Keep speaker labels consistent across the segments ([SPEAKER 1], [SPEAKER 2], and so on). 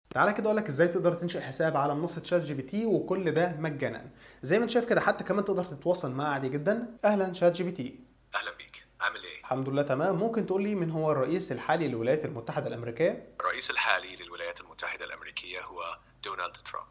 [SPEAKER 1] تعالى كده اقول لك ازاي تقدر تنشئ حساب على منصه شات جي بي تي وكل ده مجانا. زي ما انت شايف كده، حتى كمان تقدر تتواصل معاه عادي جدا. اهلا شات جي بي تي.
[SPEAKER 2] أهلا بيك، عامل إيه؟
[SPEAKER 1] الحمد لله تمام. ممكن تقول لي من هو الرئيس الحالي للولايات المتحده الامريكيه؟
[SPEAKER 2] الرئيس الحالي للولايات المتحدة الأمريكية هو دونالد ترامب.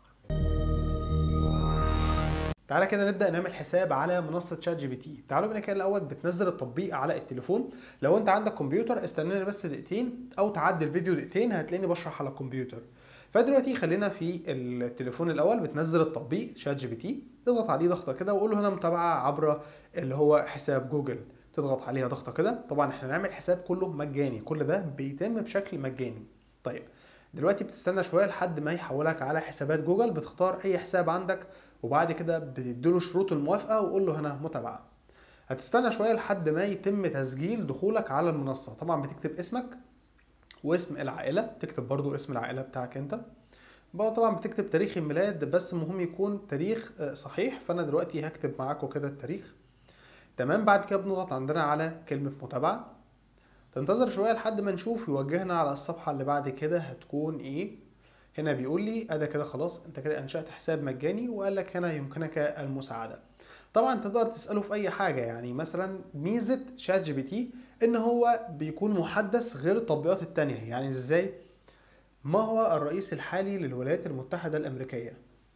[SPEAKER 1] تعالى كده نبدا نعمل حساب على منصه شات جي بي تي. تعالوا بينا كده الاول بتنزل التطبيق على التليفون. لو انت عندك كمبيوتر استناني بس دقيقتين او تعدي الفيديو دقيقتين هتلاقيني بشرح على الكمبيوتر. فدلوقتي خلينا في التليفون الاول. بتنزل التطبيق شات جي بي تي، تضغط عليه ضغطه كده وقول له هنا متابعه عبر اللي هو حساب جوجل. تضغط عليها ضغطه كده. طبعا احنا نعمل حساب كله مجاني، كل ده بيتم بشكل مجاني. طيب دلوقتي بتستنى شويه لحد ما يحولك على حسابات جوجل. بتختار اي حساب عندك وبعد كده بتديله شروط الموافقه وقول له هنا متابعه. هتستنى شويه لحد ما يتم تسجيل دخولك على المنصه. طبعا بتكتب اسمك واسم العائله، تكتب برضو اسم العائله بتاعك انت بقى. طبعا بتكتب تاريخ الميلاد بس مهم يكون تاريخ صحيح. فانا دلوقتي هكتب معاكم كده التاريخ. تمام. بعد كده بنضغط عندنا على كلمه متابعه. تنتظر شويه لحد ما نشوف يوجهنا على الصفحه اللي بعد كده هتكون ايه. هنا بيقول لي ادي كده خلاص انت كده انشأت حساب مجاني، وقال لك هنا يمكنك المساعدة. طبعا تقدر تسأله في اي حاجة. يعني مثلا ميزة شات جي بي تي ان هو بيكون محدث غير التطبيقات التانية. يعني ازاي؟ ما هو الرئيس الحالي للولايات المتحدة الامريكية؟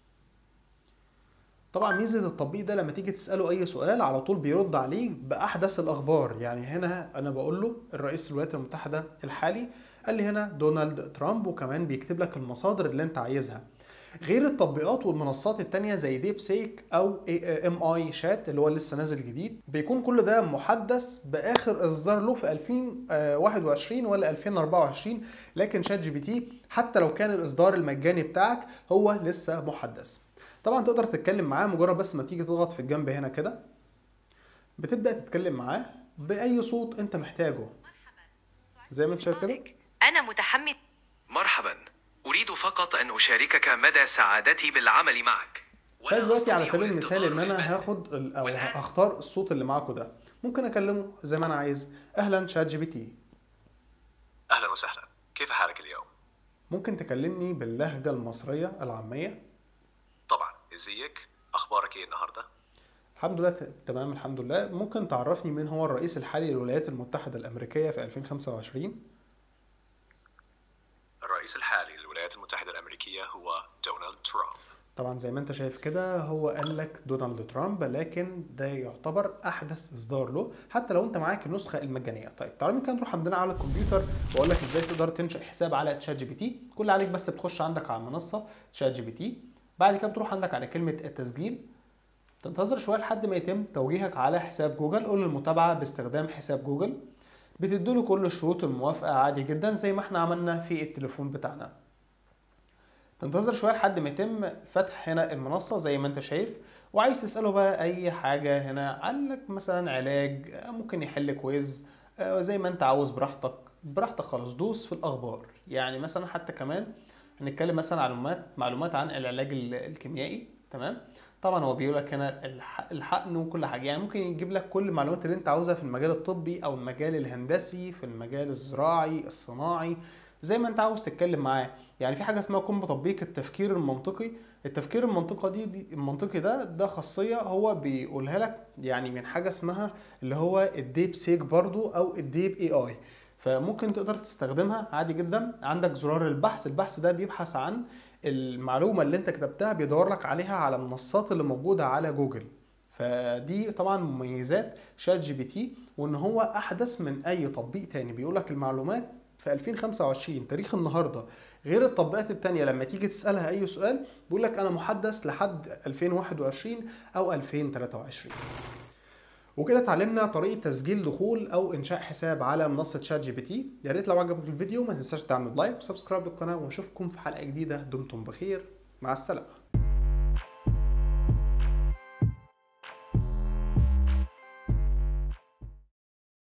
[SPEAKER 1] طبعا ميزة التطبيق ده لما تيجي تسأله أي سؤال على طول بيرد عليه بأحدث الأخبار. يعني هنا أنا بقول له الرئيس الولايات المتحدة الحالي، قال لي هنا دونالد ترامب، وكمان بيكتب لك المصادر اللي أنت عايزها. غير التطبيقات والمنصات التانية زي ديب سيك أو ام اي شات اللي هو لسه نازل جديد، بيكون كل ده محدث بآخر إصدار له في 2021 ولا 2024. لكن شات جي بي تي حتى لو كان الإصدار المجاني بتاعك هو لسه محدث. طبعا تقدر تتكلم معاه مجرد بس ما تيجي تضغط في الجنب هنا كده. بتبدأ تتكلم معاه بأي صوت انت محتاجه زي ما انت شايف كده.
[SPEAKER 2] أنا متحمس. مرحبا، أريد فقط أن أشاركك مدى سعادتي بالعمل معك.
[SPEAKER 1] فدلوقتي على سبيل المثال ان انا هاخد او هختار الصوت اللي معاكم ده، ممكن اكلمه زي ما انا عايز. اهلا شات جي بي تي.
[SPEAKER 2] أهلا وسهلا، كيف حالك اليوم؟
[SPEAKER 1] ممكن تكلمني باللهجة المصرية العامية؟
[SPEAKER 2] طبعا، إزيك؟ أخبارك إيه النهاردة؟
[SPEAKER 1] الحمد لله تمام الحمد لله. ممكن تعرفني مين هو الرئيس الحالي للولايات المتحدة الأمريكية في 2025؟
[SPEAKER 2] الرئيس الحالي للولايات المتحدة الأمريكية هو دونالد ترامب.
[SPEAKER 1] طبعا زي ما انت شايف كده هو قال لك دونالد ترامب، لكن ده يعتبر احدث اصدار له حتى لو انت معاك النسخه المجانيه. طيب تعالى كده نروح عندنا على الكمبيوتر واقول لك ازاي تقدر تنشئ حساب على تشات جي بي تي. كل اللي عليك بس بتخش عندك على المنصه تشات جي بي تي. بعد كده بتروح عندك على كلمه التسجيل. تنتظر شويه لحد ما يتم توجيهك على حساب جوجل. قول له المتابعه باستخدام حساب جوجل. بتديله كل شروط الموافقه عادي جدا زي ما احنا عملنا في التليفون بتاعنا. تنتظر شويه لحد ما يتم فتح هنا المنصه زي ما انت شايف، وعايز تساله بقى اي حاجه. هنا عندك مثلا علاج، ممكن يحل كويز، زي ما انت عاوز براحتك. براحتك خالص، دوس في الاخبار. يعني مثلا حتى كمان هنتكلم مثلا معلومات عن العلاج الكيميائي. تمام. طبعا هو بيقول لك هنا الحقن وكل حاجه. يعني ممكن يجيب لك كل المعلومات اللي انت عاوزها في المجال الطبي او المجال الهندسي، في المجال الزراعي الصناعي، زي ما انت عاوز تتكلم معاه. يعني في حاجه اسمها قم بتطبيق التفكير المنطقي. التفكير المنطقي المنطقي ده خاصيه هو بيقولها لك يعني من حاجه اسمها اللي هو الديب سيك برضو او الديب اي اي. فممكن تقدر تستخدمها عادي جدا. عندك زرار البحث ده بيبحث عن المعلومه اللي انت كتبتها، بيدور لك عليها على المنصات اللي موجوده على جوجل. فدي طبعا مميزات شات جي بي تي، وان هو احدث من اي تطبيق تاني. بيقول لك المعلومات في 2025 تاريخ النهارده، غير التطبيقات التانية لما تيجي تسألها أي سؤال بيقول لك أنا محدث لحد 2021 أو 2023. وكده اتعلمنا طريقة تسجيل دخول أو إنشاء حساب على منصة شات جي بي تي. يا ريت لو عجبك الفيديو ما تنساش تعمل لايك وسبسكرايب للقناة، وأشوفكم في حلقة جديدة. دمتم بخير، مع السلامة.